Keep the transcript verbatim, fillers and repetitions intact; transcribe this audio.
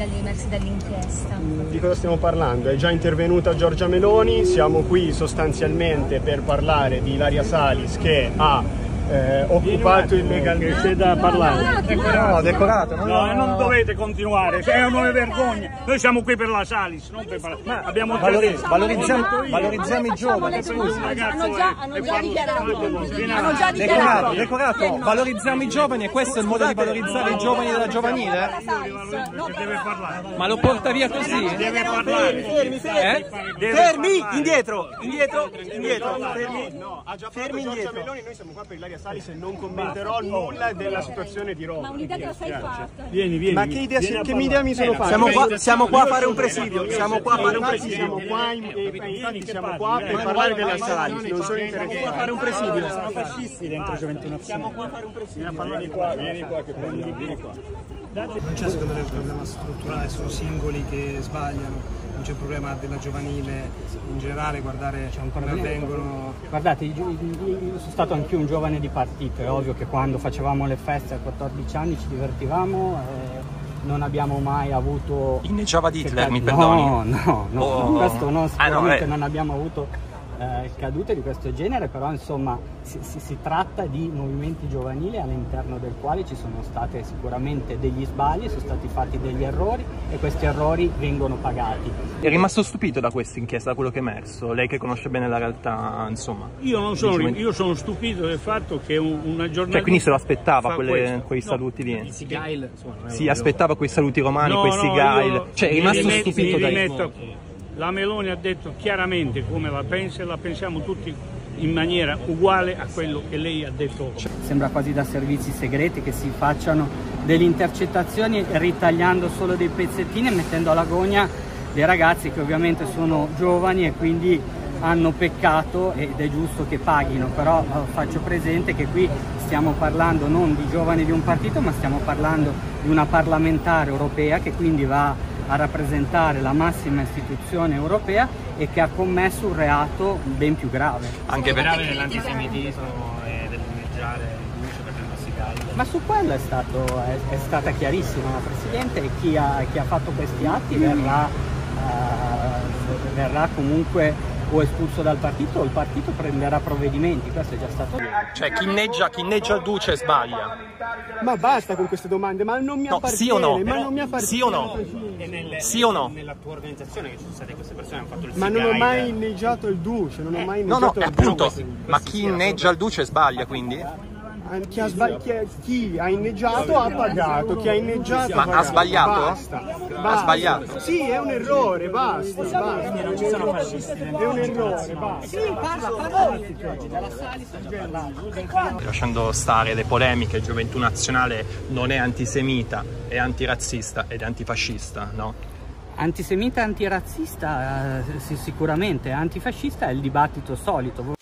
dagli emersi dall'inchiesta? Di cosa stiamo parlando? È già intervenuta Giorgia Meloni, siamo qui sostanzialmente per parlare di Ilaria Salis che ha Eh, occupato illegalmente. C'è da parlare. No, decorato. No, no, non dovete continuare, è una vergogna. Noi siamo qui per la Salis, non per parlare. Ma abbiamo Valorizz valorizziamo, valorizziamo i giovani. Hanno già, hanno già dichiarato. Hanno già Decorato, dichiarato. decorato, valorizziamo i giovani e questo è il modo di valorizzare i giovani della giovanile? deve parlare. Ma lo porta via così? Deve parlare. Eh? Fermi, indietro, indietro, indietro, fermi. No, ha già fatto Fermi Giorgia indietro. Meloni, noi siamo qua per Ilaria Salis e non commenterò nulla della situazione di Roma. Ma un'idea te la sei fatta? Vieni, vieni. Ma che idea, che idea mi sono fatta? Siamo qua, siamo qua a fare un presidio, siamo qua a fare un Infatti presidio. siamo qua, in, e, infatti siamo qua per parlare della Salis, non sono interessato a fare un presidio. Sono fascisti dentro Gioventù Nazionale. Siamo qua a fare un presidio. Vieni a parlare qua, vieni qua che prendi, vieni qua. Non c'è secondo me un problema strutturale, sono singoli che sbagliano, non c'è un problema della giovanile in generale, guardare come avvengono. Guardate, io sono stato anch'io un giovane di partito, è ovvio che quando facevamo le feste a quattordici anni ci divertivamo, eh, non abbiamo mai avuto... Inneggiava di Hitler, mi perdoni? No, no, no, Oh. questo no, sicuramente Ah, no, eh. non abbiamo avuto eh, cadute di questo genere, però insomma si, si, si tratta di movimenti giovanili all'interno del quale ci sono state sicuramente degli sbagli, sono stati fatti degli errori e questi errori vengono pagati. È rimasto stupito da questa inchiesta, da quello che è emerso? Lei che conosce bene la realtà, insomma. Io non sono, io sono stupito del fatto che un, una giornata. Cioè, quindi se lo aspettava fa quelle, questo. quei No, saluti lì? i Sigail, Si aspettava quei saluti romani, No, quei no, Sigail. io Cioè, è mi rimasto rimetto- stupito mi dai... rimetto- La Meloni ha detto chiaramente come la pensa e la pensiamo tutti in maniera uguale a quello che lei ha detto. Sembra quasi da servizi segreti che si facciano delle intercettazioni ritagliando solo dei pezzettini e mettendo all'agonia dei ragazzi che ovviamente sono giovani e quindi hanno peccato ed è giusto che paghino, però eh, faccio presente che qui stiamo parlando non di giovani di un partito ma stiamo parlando di una parlamentare europea che quindi va a rappresentare la massima istituzione europea e che ha commesso un reato ben più grave. Anche per... dell'antisemitismo e del danneggiare il luce per i Sigail. Ma su quello è, stato, è, è stata chiarissima la Presidente e chi ha, chi ha fatto questi atti verrà, uh, verrà comunque o espulso dal partito o il partito prenderà provvedimenti, questo è già stato detto. Cioè, chi inneggia, chi inneggia il duce sbaglia. Ma basta con queste domande, ma non mi No, appartiene, sì o no? ma non mi appartiene. Sì o no? Sì o no? Nella tua organizzazione che ci sono state queste persone hanno fatto il Ma non ho mai inneggiato il duce, non ho mai No, no, inneggiato il appunto, duce. ma chi inneggia il duce sbaglia, quindi? Chi ha, sbagli- chi, è- chi ha inneggiato ha pagato, chi ha inneggiato Ma ha ha pagato. sbagliato? Basta, Ha basta. sbagliato? Sì, è un errore, basta, basta. non ci sono fascisti dentro. È un errore, basta. Lasciando stare le polemiche, Gioventù Nazionale non è antisemita, è antirazzista ed è antifascista, no? Antisemita e antirazzista eh, sì, sicuramente, antifascista è il dibattito solito.